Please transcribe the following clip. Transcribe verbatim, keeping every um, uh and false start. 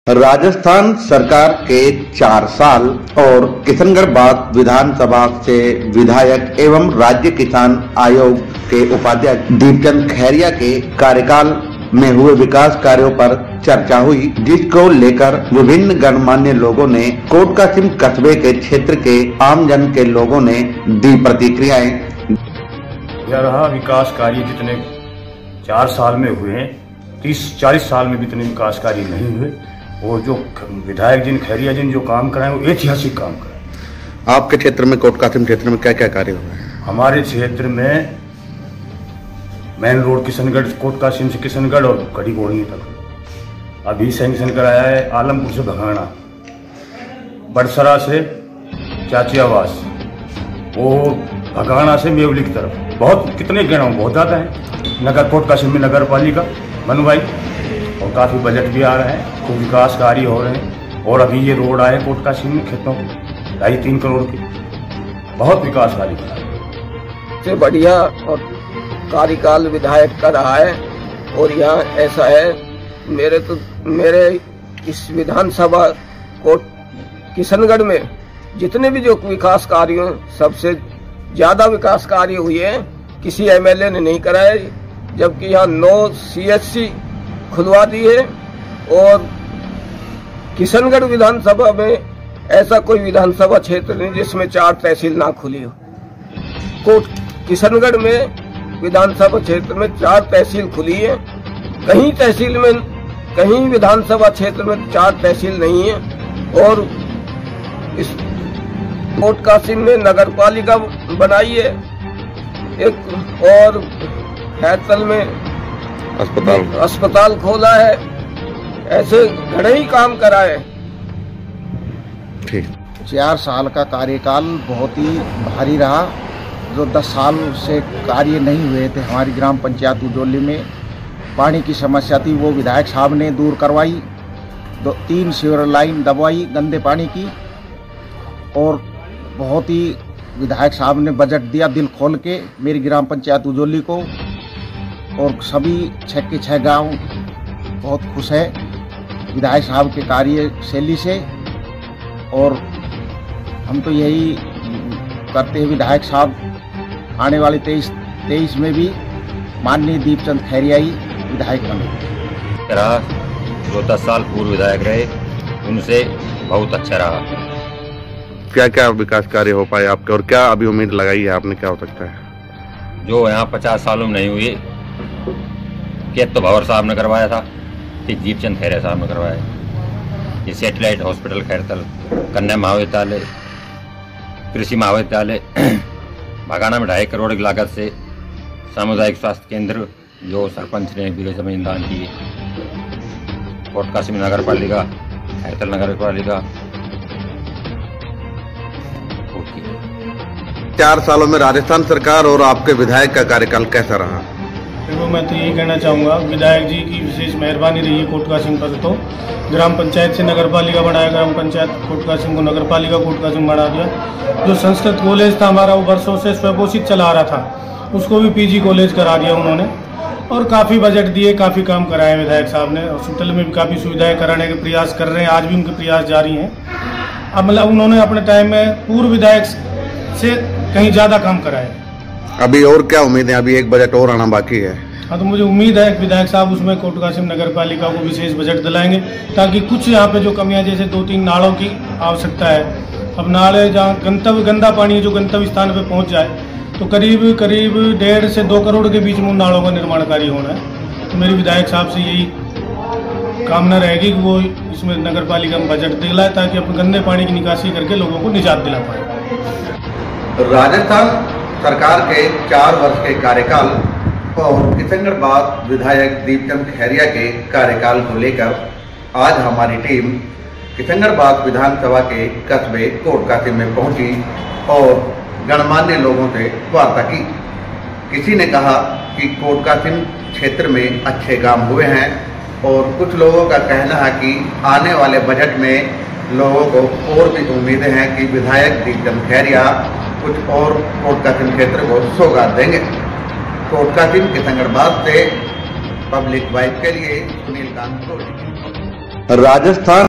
राजस्थान सरकार के चार साल और किशनगढ़ बाग विधानसभा से विधायक एवं राज्य किसान आयोग के उपाध्यक्ष दीपचंद खैरिया के कार्यकाल में हुए विकास कार्यों पर चर्चा हुई, जिसको लेकर विभिन्न गणमान्य लोगों ने कोटकासिम कस्बे के क्षेत्र के आमजन के लोगों ने दी प्रतिक्रियाएं। यह विकास कार्य जितने चार साल में हुए हैं, तीस चालीस साल में भी इतने विकास कार्य नहीं हुए। और जो विधायक जिन खैरिया जिन जो काम कराए वो ऐतिहासिक काम कराए। आपके क्षेत्र में कोटकासिम क्षेत्र में क्या क्या कार्य हुए हैं? हमारे क्षेत्र में मेन रोड किशनगढ़ कोटकासिम से किशनगढ़ और कड़ी गोड़ी तक अभी सैंक्शन कराया है। आलमपुर से भगाना, बड़सरा से चाचियावास, वो भगाना से मेवली की तरफ, बहुत कितने गाँव बहुत ज़्यादा है। नगर कोटकासिम में नगर पालिका बनवाई और काफ़ी बजट भी आ रहा है, खूब विकास कार्य हो रहे हैं। और अभी ये रोड आए कोटकासिम में खेतों के ढाई तीन करोड़ के, बहुत विकास कार्य करा है। से बढ़िया और कार्यकाल विधायक का रहा है। और यहाँ ऐसा है, मेरे तो मेरे इस विधानसभा कोट किशनगढ़ में जितने भी जो विकास कार्य हैं, सबसे ज्यादा विकास कार्य हुए हैं किसी एमएलए ने नहीं कराए। जबकि यहाँ नौ सीएचसी खुलवा दी है और किशनगढ़ विधानसभा में ऐसा कोई विधानसभा क्षेत्र नहीं जिसमें चार तहसील ना खुली हो। कोट किशनगढ़ में विधानसभा क्षेत्र में चार तहसील खुली है, कहीं तहसील में कहीं विधानसभा क्षेत्र में चार तहसील नहीं है। और इस कोटकासिम में नगर पालिका बनाई है एक, और हैतल में अस्पताल अस्पताल खोला है। ऐसे घणे ही काम करा है। ठीक। चार साल का कार्यकाल बहुत ही भारी रहा। जो दस साल से कार्य नहीं हुए थे हमारी ग्राम पंचायत उजोली में, पानी की समस्या थी, वो विधायक साहब ने दूर करवाई। दो तीन सीवर लाइन दबवाई गंदे पानी की, और बहुत ही विधायक साहब ने बजट दिया दिल खोल के मेरी ग्राम पंचायत उजोली को। और सभी छः के छः गांव बहुत खुश है विधायक साहब के कार्यशैली से। और हम तो यही करते हैं, विधायक साहब आने वाले तेईस तेईस में भी माननीय दीपचंद खैरिया ही विधायक बने। रहा जो दस साल पूर्व विधायक रहे, उनसे बहुत अच्छा रहा। क्या क्या विकास कार्य हो पाए आपके, और क्या अभी उम्मीद लगाई है आपने, क्या हो सकता है जो यहाँ पचास सालों में नहीं हुई? केत तो भंवर साहब ने करवाया था, फिर दीपचंद खैरिया साहब ने करवाया। ये सेटेलाइट हॉस्पिटल खैरतल, कन्या महाविद्यालय, कृषि महाविद्यालय, भगाना में ढाई करोड़ की लागत से सामुदायिक स्वास्थ्य केंद्र जो सरपंच ने बीघे जमीन दान की है, कोटकासिम नगर पालिका, खैरतल नगर पालिका। चार सालों में राजस्थान सरकार और आपके विधायक का कार्यकाल कैसा रहा? देखो, मैं तो यही कहना चाहूँगा, विधायक जी की विशेष मेहरबानी रही है कोटकासिम पर। तो ग्राम पंचायत से नगर पालिका बनाया, ग्राम पंचायत कोटकासिम को नगर पालिका कोटकासिम बना दिया। जो संस्कृत कॉलेज था हमारा, वो वर्षों से स्वघोषित चला रहा था, उसको भी पीजी कॉलेज करा दिया उन्होंने। और काफ़ी बजट दिए, काफ़ी काम कराए विधायक साहब ने। हॉस्पिटल में भी काफ़ी सुविधाएँ कराने के प्रयास कर रहे हैं, आज भी उनके प्रयास जारी हैं। अब मतलब उन्होंने अपने टाइम में पूर्व विधायक से कहीं ज़्यादा काम कराए। अभी और क्या उम्मीद है? अभी एक बजट और आना बाकी है। हाँ, तो मुझे उम्मीद है कि विधायक साहब उसमें कोटकासिम नगर पालिका को विशेष बजट दिलाएंगे, ताकि कुछ यहाँ पे जो कमियां, जैसे दो तीन नालों की आवश्यकता है। अब नाले जहाँ गंतव्य गंदा पानी जो गंतव्य स्थान पे पहुँच जाए, तो करीब करीब डेढ़ से दो करोड़ के बीच में उन नालों का निर्माण कार्य होना है। तो मेरी विधायक साहब से यही कामना रहेगी कि वो इसमें नगर पालिका में बजट दिलाए, ताकि अपने गंदे पानी की निकासी करके लोगों को निजात दिला पाए। राजस्थान सरकार के चार वर्ष के कार्यकाल और किशनगढ़ बाग विधायक दीपचंद खैरिया के कार्यकाल को लेकर आज हमारी टीम किशनगढ़ बाग विधानसभा के कस्बे कोटकासिम में पहुंची और गणमान्य लोगों से वार्ता की। किसी ने कहा कि कोटकासिम क्षेत्र में अच्छे काम हुए हैं, और कुछ लोगों का कहना है कि आने वाले बजट में लोगों को और भी उम्मीदें हैं कि विधायक दीपचंद खैरिया कुछ और कोटकासिम क्षेत्र को सौगात देंगे। कोटकासिम किशनगढ़ बाग से पब्लिक वाइब के लिए सुनील कांत। राजस्थान।